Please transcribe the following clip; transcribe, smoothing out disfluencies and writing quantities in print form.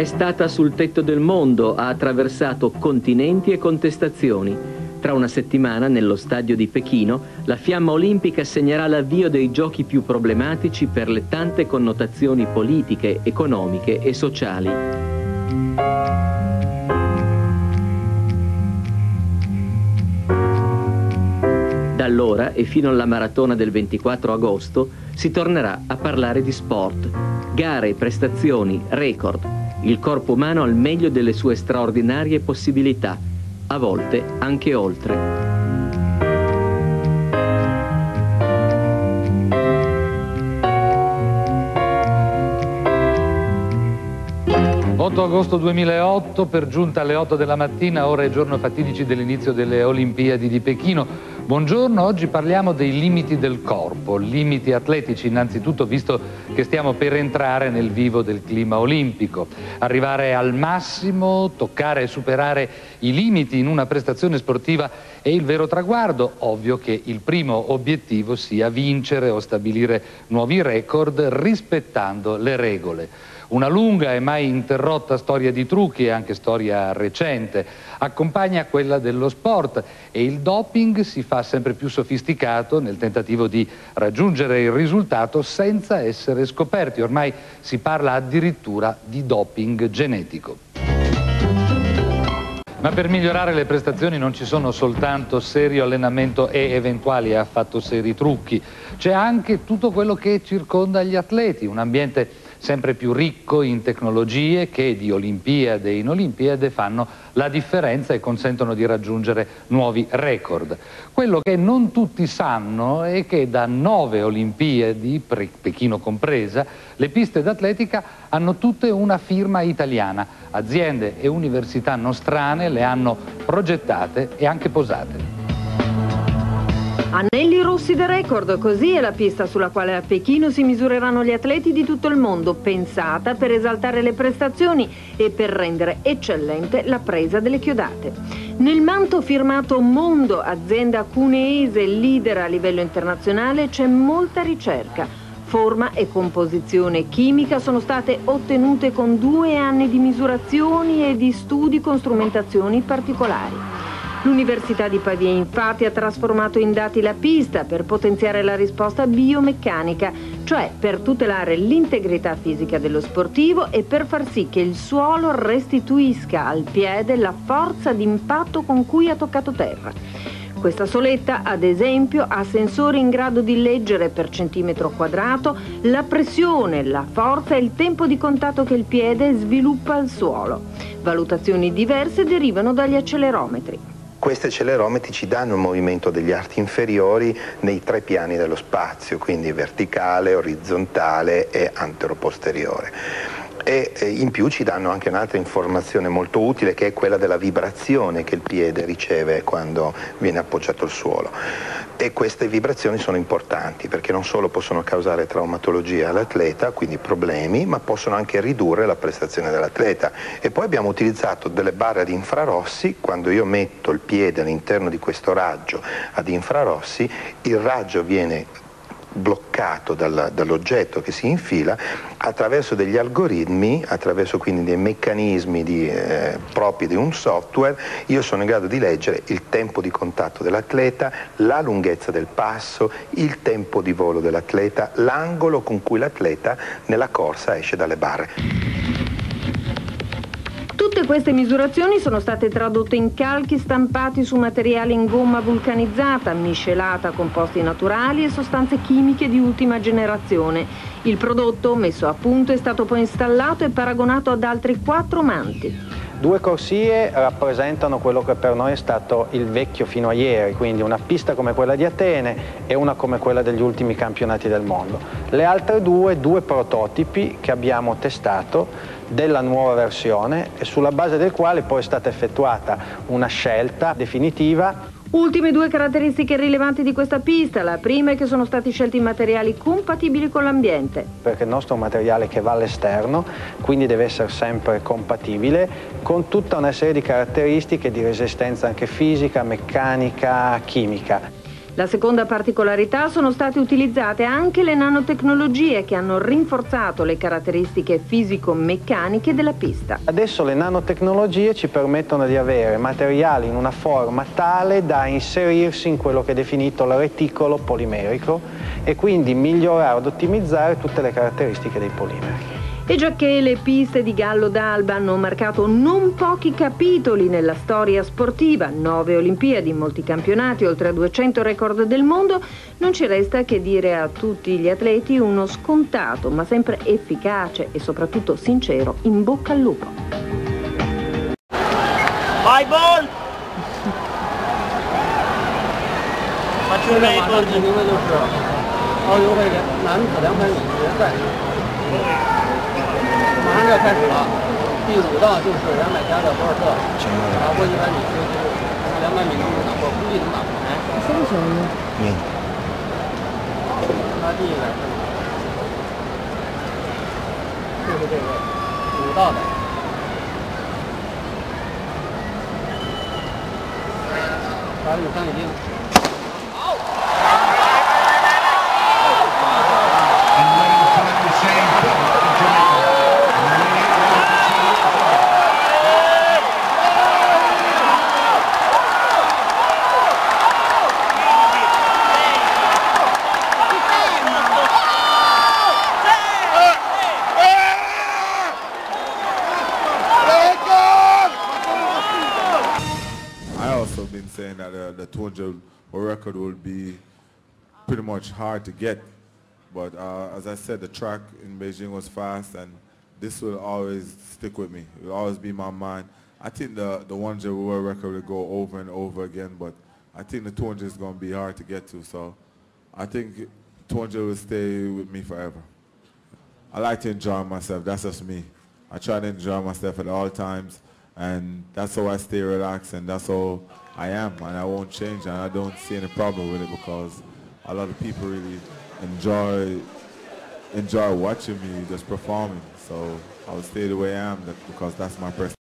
stata sul tetto del mondo, ha attraversato continenti e contestazioni. Tra una settimana, nello stadio di Pechino, la fiamma olimpica segnerà l'avvio dei giochi più problematici per le tante connotazioni politiche, economiche e sociali. Da allora e fino alla maratona del 24 agosto si tornerà a parlare di sport, gare, prestazioni, record, il corpo umano al meglio delle sue straordinarie possibilità, a volte anche oltre. 8 agosto 2008, per giunta alle 8 della mattina, ora e giorno fatidici dell'inizio delle Olimpiadi di Pechino. Buongiorno, oggi parliamo dei limiti del corpo, limiti atletici innanzitutto, visto che stiamo per entrare nel vivo del clima olimpico. Arrivare al massimo, toccare e superare i limiti in una prestazione sportiva è il vero traguardo. Ovvio che il primo obiettivo sia vincere o stabilire nuovi record rispettando le regole. Una lunga e mai interrotta storia di trucchi, e anche storia recente, accompagna quella dello sport, e il doping si fa sempre più sofisticato nel tentativo di raggiungere il risultato senza essere scoperti. Ormai si parla addirittura di doping genetico. Ma per migliorare le prestazioni non ci sono soltanto serio allenamento e eventuali e affatto seri trucchi, c'è anche tutto quello che circonda gli atleti, un ambiente sempre più ricco in tecnologie che di Olimpiade in Olimpiade fanno la differenza e consentono di raggiungere nuovi record. Quello che non tutti sanno è che da 9 Olimpiadi, Pechino compresa, le piste d'atletica hanno tutte una firma italiana. Aziende e università nostrane le hanno progettate e anche posate. Anelli rossi da record, così è la pista sulla quale a Pechino si misureranno gli atleti di tutto il mondo, pensata per esaltare le prestazioni e per rendere eccellente la presa delle chiodate. Nel manto firmato Mondo, azienda cuneese leader a livello internazionale, c'è molta ricerca. Forma e composizione chimica sono state ottenute con 2 anni di misurazioni e di studi con strumentazioni particolari. L'Università di Pavia infatti ha trasformato in dati la pista per potenziare la risposta biomeccanica, cioè per tutelare l'integrità fisica dello sportivo e per far sì che il suolo restituisca al piede la forza d'impatto con cui ha toccato terra. Questa soletta, ad esempio, ha sensori in grado di leggere per centimetro quadrato la pressione, la forza e il tempo di contatto che il piede sviluppa al suolo. Valutazioni diverse derivano dagli accelerometri. Questi accelerometri ci danno il movimento degli arti inferiori nei 3 piani dello spazio, quindi verticale, orizzontale e anteroposteriore. E in più ci danno anche un'altra informazione molto utile, che è quella della vibrazione che il piede riceve quando viene appoggiato al suolo. E queste vibrazioni sono importanti perché non solo possono causare traumatologia all'atleta, quindi problemi, ma possono anche ridurre la prestazione dell'atleta. E poi abbiamo utilizzato delle barre ad infrarossi. Quando io metto il piede all'interno di questo raggio ad infrarossi, il raggio viene bloccato dall'oggetto che si infila attraverso degli algoritmi, attraverso quindi dei meccanismi propri di un software. Io sono in grado di leggere il tempo di contatto dell'atleta, la lunghezza del passo, il tempo di volo dell'atleta, l'angolo con cui l'atleta nella corsa esce dalle barre. Tutte queste misurazioni sono state tradotte in calchi stampati su materiale in gomma vulcanizzata, miscelata a composti naturali e sostanze chimiche di ultima generazione. Il prodotto messo a punto è stato poi installato e paragonato ad altri 4 manti. 2 corsie rappresentano quello che per noi è stato il vecchio fino a ieri, quindi una pista come quella di Atene e una come quella degli ultimi campionati del mondo. Le altre 2 prototipi che abbiamo testato della nuova versione e sulla base del quale poi è stata effettuata una scelta definitiva. Ultime 2 caratteristiche rilevanti di questa pista. La prima è che sono stati scelti materiali compatibili con l'ambiente. Perché il nostro è un materiale che va all'esterno, quindi deve essere sempre compatibile con tutta una serie di caratteristiche di resistenza anche fisica, meccanica, chimica. La seconda particolarità sono state utilizzate anche le nanotecnologie che hanno rinforzato le caratteristiche fisico-meccaniche della pista. Adesso le nanotecnologie ci permettono di avere materiali in una forma tale da inserirsi in quello che è definito il reticolo polimerico e quindi migliorare ad ottimizzare tutte le caratteristiche dei polimeri. E giacché le piste di Gallo d'Alba hanno marcato non pochi capitoli nella storia sportiva, 9 Olimpiadi, molti campionati, oltre a 200 record del mondo, non ci resta che dire a tutti gli atleti uno scontato, ma sempre efficace e soprattutto sincero, in bocca al lupo. Vai ball! Faccio un record. 奥运会男子200米决赛。马上就要开始了，第5道就是200加的博尔特，打破100米世界纪录，200米能不能打破？估计能打破。哎，什么球呢？他第100分，就是这位5道的。3米已经。 Been saying that the 200 record will be pretty much hard to get, but as I said, the track in Beijing was fast, and this will always stick with me. It will always be my mind. I think the 100 world record will go over and over again, but I think the 200 is going to be hard to get to, so I think 200 will stay with me forever. I like to enjoy myself. That's just me. I try to enjoy myself at all times, and that's how I stay relaxed, and that's how I am, and I won't change, and I don't see any problem with it because a lot of people really enjoy watching me just performing. So I'll stay the way I am because that's my personality.